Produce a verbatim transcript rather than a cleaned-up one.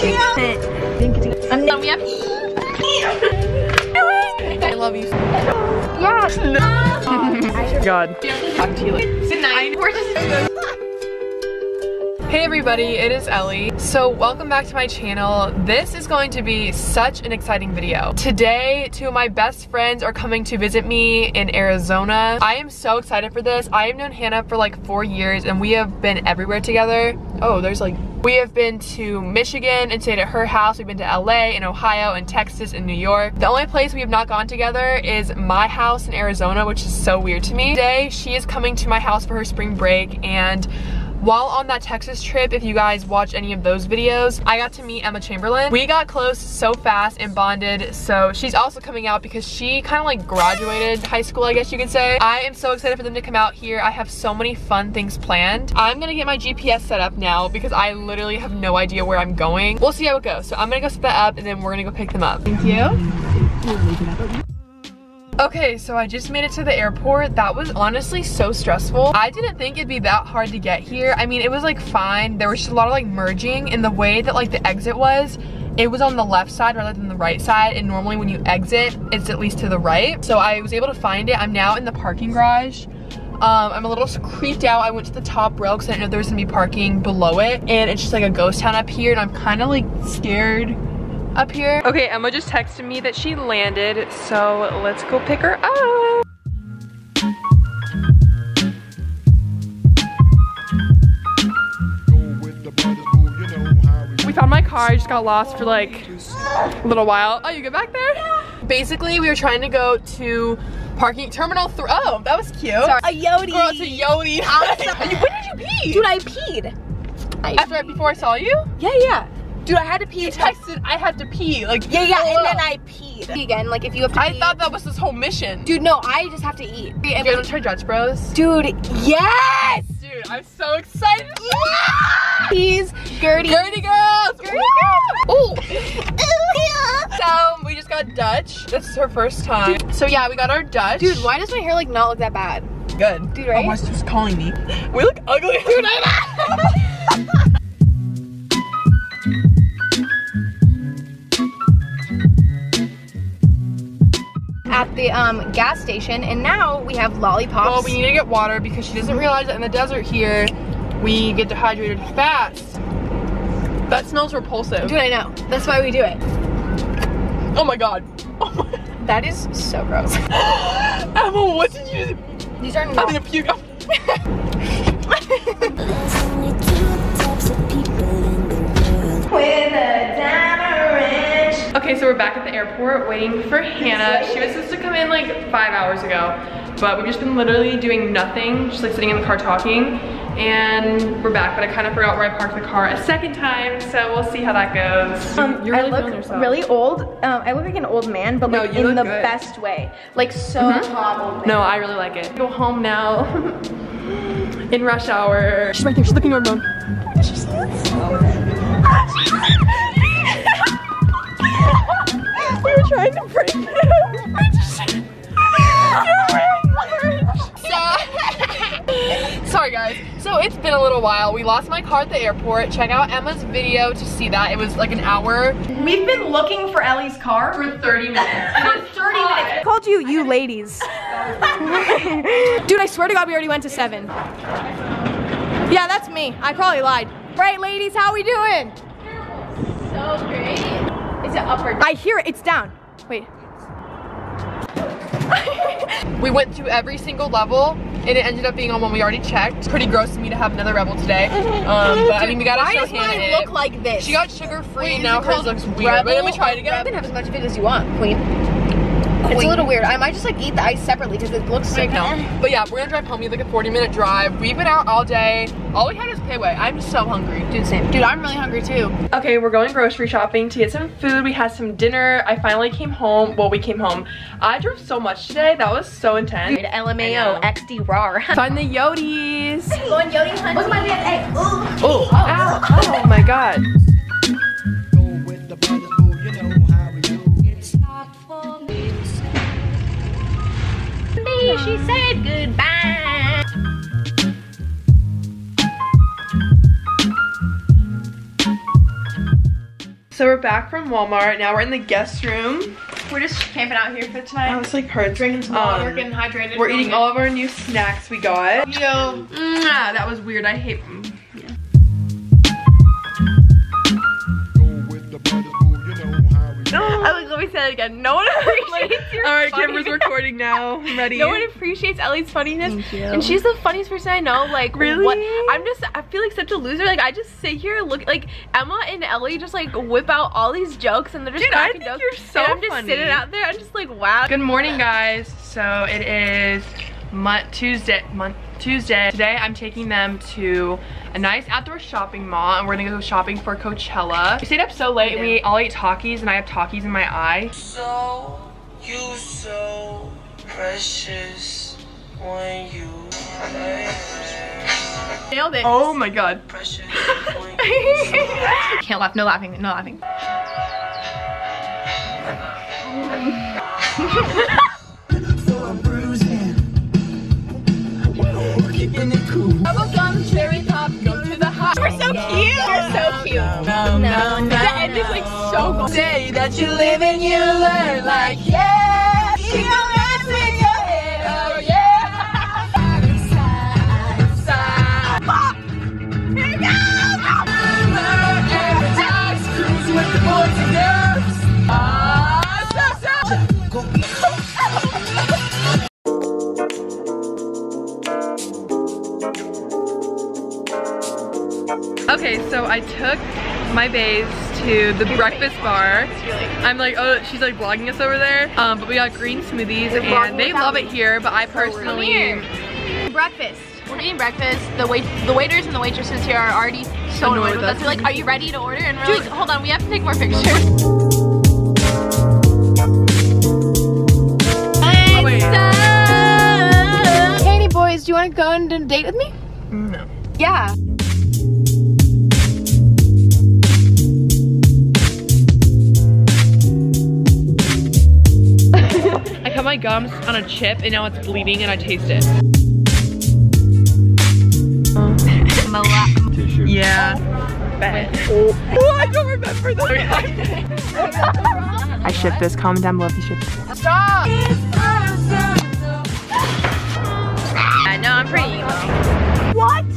I'm done. We have I love you. Yes. No. God. Talk to you later. Good night. We're just Hey everybody, it is Ellie. So welcome back to my channel. This is going to be such an exciting video. Today, two of my best friends are coming to visit me in Arizona. I am so excited for this. I have known Hannah for like four years and we have been everywhere together. Oh, there's like, we have been to Michigan and stayed at her house. We've been to L A and Ohio and Texas and New York. The only place we have not gone together is my house in Arizona, which is so weird to me. Today, she is coming to my house for her spring break, and while on that Texas trip, if you guys watch any of those videos, I got to meet Emma Chamberlain. We got close so fast and bonded, so she's also coming out because she kind of like graduated high school, I guess you could say. I am so excited for them to come out here. I have so many fun things planned. I'm gonna get my G P S set up now because I literally have no idea where I'm going. We'll see how it goes. So I'm gonna go set that up and then we're gonna go pick them up. Thank you. Okay, so I just made it to the airport. That was honestly so stressful. I didn't think it'd be that hard to get here. I mean, it was like fine. There was just a lot of like merging, and the way that like the exit was, it was on the left side rather than the right side, and normally when you exit, it's at least to the right. So I was able to find it. I'm now in the parking garage. Um, I'm a little creeped out. I went to the top rail because I didn't know there was gonna be parking below it, and it's just like a ghost town up here, and I'm kind of like scared up here. Okay, Emma just texted me that she landed, so let's go pick her up. We found my car. I just got lost for like a little while. Oh, you get back there? Yeah. Basically, we were trying to go to parking terminal three. Oh, that was cute. Sorry. A Yodi. Girl, it's a Yodi. When did you pee? Dude, I peed. I After right before I saw you? Yeah, yeah. Dude, I had to pee. You texted I had to pee. Like, yeah, yeah, oh, and then I peed. Again, like if you have to I pee. thought that was this whole mission. Dude, no, I just have to eat. You guys wanna try Dutch Bros? Dude, yes! Dude, I'm so excited. Yeah! These Gertie. Gertie girls! Gertie girls! Oh! So, we just got Dutch. This is her first time. So yeah, we got our Dutch. Dude, why does my hair like not look that bad? Good. Dude, right? Oh, what's just calling me? We look ugly. Dude, at the um, gas station, and now we have lollipops. Well, we need to get water because she doesn't realize that in the desert here, we get dehydrated fast. That smells repulsive. Dude, I know. That's why we do it. Oh my god. Oh my. That is so gross. Emma, what did you do? These are I'm not. gonna puke. With a diamond ring. Okay, so we're back at the airport waiting for Hannah. She was supposed to come in like five hours ago, but we've just been literally doing nothing, just like sitting in the car talking, and we're back, but I kind of forgot where I parked the car a second time, so we'll see how that goes. Um, You're really I feeling look yourself. really old. Um, I look like an old man, but No, like you in look the good. best way. Like so Mhm. hot old man. No, I really like it. Go home now. In rush hour. She's right there, she's looking over phone. We were trying to prank him. Sorry guys, so it's been a little while. We lost my car at the airport. Check out Emma's video to see that. It was like an hour. We've been looking for Ellie's car For thirty minutes. for thirty minutes. I called you, you ladies. Dude, I swear to God, we already went to seven. Yeah, that's me. I probably lied. Right, ladies, how we doing? So great. Is it up or down? I hear it. It's down. Wait. We went through every single level, and it ended up being on one we already checked. It's pretty gross to me to have another Rebel today. Um, but I mean, we gotta Why show does Hannah mine it. look like this? She got sugar free, Wait, is now it hers called looks weird. Rebel But let me try it or again. You can have as much of it as you want, Queen. It's a little weird. I might just like eat the ice separately because it looks like No. But yeah, we're gonna drive home. We have like a forty minute drive. We've been out all day. All we had is Payway. I'm so hungry. Dude, same. Dude, I'm really hungry too. Okay, we're going grocery shopping to get some food. We had some dinner. I finally came home. Well, we came home. I drove so much today. That was so intense. Dude, L M A O, X D R A R. Find the Yodis. Going Yodi hunting. Look at my man. Hey, ooh. Oh, ow. Oh my god. She said goodbye. So we're back from Walmart. Now we're in the guest room. We're just camping out here for tonight. Oh, it's like hard. Drinking some water, um, getting hydrated. We're eating all of our new snacks we got. Yo. Mwah, that was weird. I hate. Yeah. I was going to say it again. No one appreciates your All right, funniness. camera's recording now. I'm ready. No one appreciates Ellie's funniness. Thank you. And she's the funniest person I know. Like, really? What? I'm just, I feel like such a loser. Like, I just sit here and look, like, Emma and Ellie just, like, whip out all these jokes and they're just Dude, I cracking think jokes. you're so and I'm just funny. sitting out there. I'm just like, wow. Good morning, guys. So it is Mon Tuesday. Mon Tuesday. Today, I'm taking them to a nice outdoor shopping mall, and we're gonna go shopping for Coachella. We stayed up so late, and we all ate Takis, and I have Takis in my eye. So, you so precious when you Nailed it. Oh my god. precious when you Can't laugh. No laughing. No laughing. Bubblegum, cherry pop, go to the hot. We're so cute. We're so cute. No, no, no. The end is like so good. Say that you live and you learn like, yeah. She gon' dance with your head, oh yeah. Side, side, pop. Here we go. Every time cruise with the boys and girls. Ah, so, so. Okay, so I took my baes to the breakfast bar. I'm like, oh, she's like vlogging us over there. Um, but we got green smoothies and they love it here, but I personally... Breakfast. We're eating breakfast. The wait, the waiters and the waitresses here are already so annoyed with us. They're like, "Are you ready to order?" And we're like, "Hold on, we have to take more pictures." Oh, wait. Katie boys, do you want to go on a date with me? No. Yeah. I cut my gums on a chip and now it's bleeding and I taste it. Yeah. Oh, I don't remember that. I ship this. Comment down below if you ship this. Stop! I know I'm pretty emo. What?